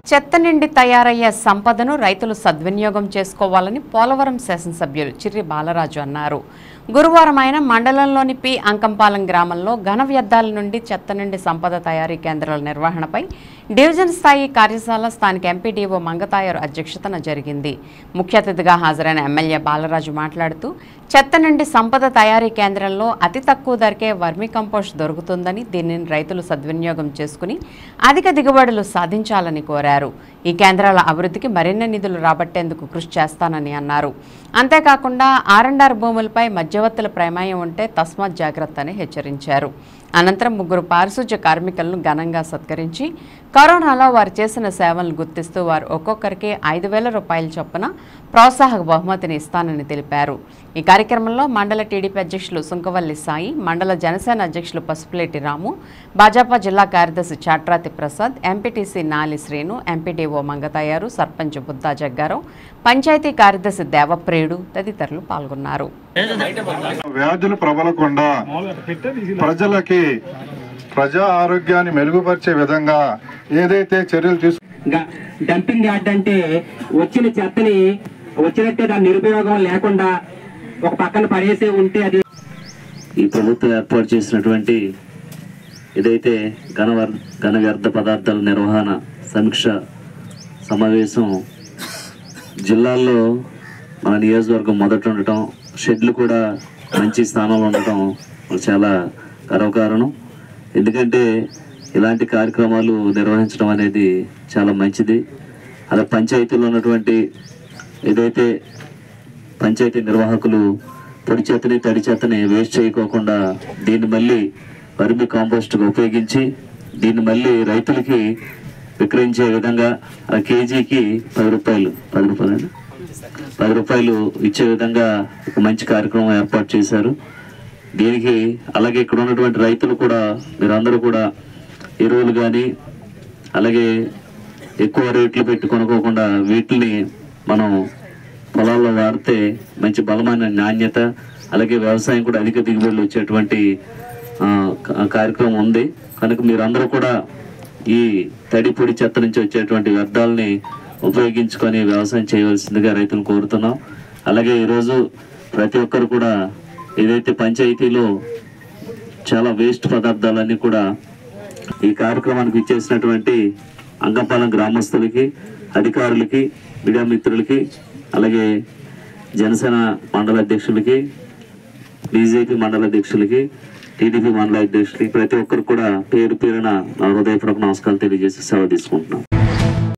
చెత్త నుండి తయారయ్యే సంపదను రైతులు సద్వినియోగం చేసుకోవాలని పోలవరం శాసనసభ్యులు చిర్రి బాలరాజు అన్నారు. గురువారం ఆయన మండలంలోని పి అంకంపాలెం గ్రామంలో ఘన వ్యర్థాల నుండి చెత్త నుండి సంపద తయారీ కేంద్రాల నిర్వహణపై డివిజన్ స్థాయి కార్యశాల స్థానిక ఎంపీడీఓ మంగతాయారు అధ్యక్షతన జరిగింది. ముఖ్య అతిథిగా హాజరైన ఎమ్మెల్యే బాలరాజు మాట్లాడుతూ చెత్త నుండి సంపద తయారీ కేంద్రంలో అతి తక్కువ ధరకే వర్మీ కంపోస్ట్ దొరుకుతుందని, దీనిని రైతులు సద్వినియోగం చేసుకుని అధిక దిగుబడులు సాధించాలని కోరారు. ఈ కేంద్రాల అభివృద్ధికి మరిన్ని నిధులు రాబట్టేందుకు కృషి చేస్తానని అన్నారు. అంతేకాకుండా ఆర్ఎండ్ఆర్ భూములపై మధ్యవర్తుల ప్రమేయం ఉంటే తస్మాత్ జాగ్రత్త అని హెచ్చరించారు. అనంతరం ముగ్గురు పారిశుధ్య కార్మికులను ఘనంగా సత్కరించి కరోనాలో వారు చేసిన సేవలను గుర్తిస్తూ వారు ఒక్కొక్కరికి 5,000 రూపాయల చొప్పున ప్రోత్సాహక బహుమతిని ఇస్తానని తెలిపారు. ఈ కార్యక్రమంలో మండల టీడీపీ అధ్యక్షులు సుంకవల్లి సాయి, మండల జనసేన అధ్యక్షులు పసుపులేటి రాము, భాజపా జిల్లా కార్యదర్శి చాట్రాతి ప్రసాద్, ఎంపీటీసీ నాలి శ్రీను, ఎంపీడీఓ మంగతాయారు, సర్పంచ్ బుద్దా జగ్గారావు, పంచాయతీ కార్యదర్శి దేవప్రియుడు తదితరులు పాల్గొన్నారు. వ్యాధులు ప్రబలకుండా ప్రజలకి ప్రజా ఆరోగ్యాన్ని మెరుగుపరిచే విధంగా ఏదైతే చర్యలు డంపింగ్ యార్డ్ అంటే వచ్చిన చెత్తని వచ్చినట్టే దాని నిరుపయోగం లేకుండా ఒక పక్కన పడేసే ఉంటే అది ఈ ప్రభుత్వం ఏర్పాటు చేసినటువంటి ఏదైతే ఘన వ్యర్థ పదార్థాల నిర్వహణ సమీక్ష సమావేశం జిల్లాల్లో మన నియోజకవర్గం మొదట ఉండటం, షెడ్లు కూడా మంచి స్థానంలో ఉండటం చాలా గర్వకారణం. ఎందుకంటే ఇలాంటి కార్యక్రమాలు నిర్వహించడం అనేది చాలా మంచిది. అలా పంచాయతీలో ఉన్నటువంటి ఏదైతే పంచాయతీ నిర్వాహకులు పొడి చెత్తని తడి చెత్తని వేస్ట్ చేయకోకుండా దీన్ని మళ్ళీ వర్మి కాంపోస్ట్గా ఉపయోగించి దీన్ని మళ్ళీ రైతులకి విక్రయించే విధంగా ఆ కేజీకి 10 రూపాయలు ఇచ్చే విధంగా ఒక మంచి కార్యక్రమం ఏర్పాటు చేశారు. దీనికి అలాగే ఇక్కడ ఉన్నటువంటి రైతులు కూడా మీరందరూ కూడా ఎరువులు కానీ అలాగే ఎక్కువ రేట్లు పెట్టి కొనుక్కోకుండా వీటిని మనం పొలాల్లో వాడితే మంచి బలమైన నాణ్యత అలాగే వ్యవసాయం కూడా అధిక దిగుబడులు వచ్చేటువంటి కార్యక్రమం ఉంది. కనుక మీరందరూ కూడా ఈ తడి పొడి చెత్త నుంచి వచ్చేటువంటి వ్యర్థాలని ఉపయోగించుకొని వ్యవసాయం చేయవలసిందిగా రైతులు కోరుతున్నాం. అలాగే ఈరోజు ప్రతి ఒక్కరు కూడా ఏదైతే పంచాయతీలో చాలా వేస్ట్ పదార్థాలన్నీ కూడా ఈ కార్యక్రమానికి ఇచ్చేసినటువంటి అంకంపాలెం గ్రామస్తులకి, అధికారులకి, మీడియా మిత్రులకి, అలాగే జనసేన మండల అధ్యక్షులకి, బీజేపీ మండల అధ్యక్షులకి, టీడీపీ మండల అధ్యక్షులకి ప్రతి ఒక్కరు కూడా పేరు పేరున నా హృదయపూర్వక నమస్కారాలు తెలియజేసి సెలవు తీసుకుంటున్నాం.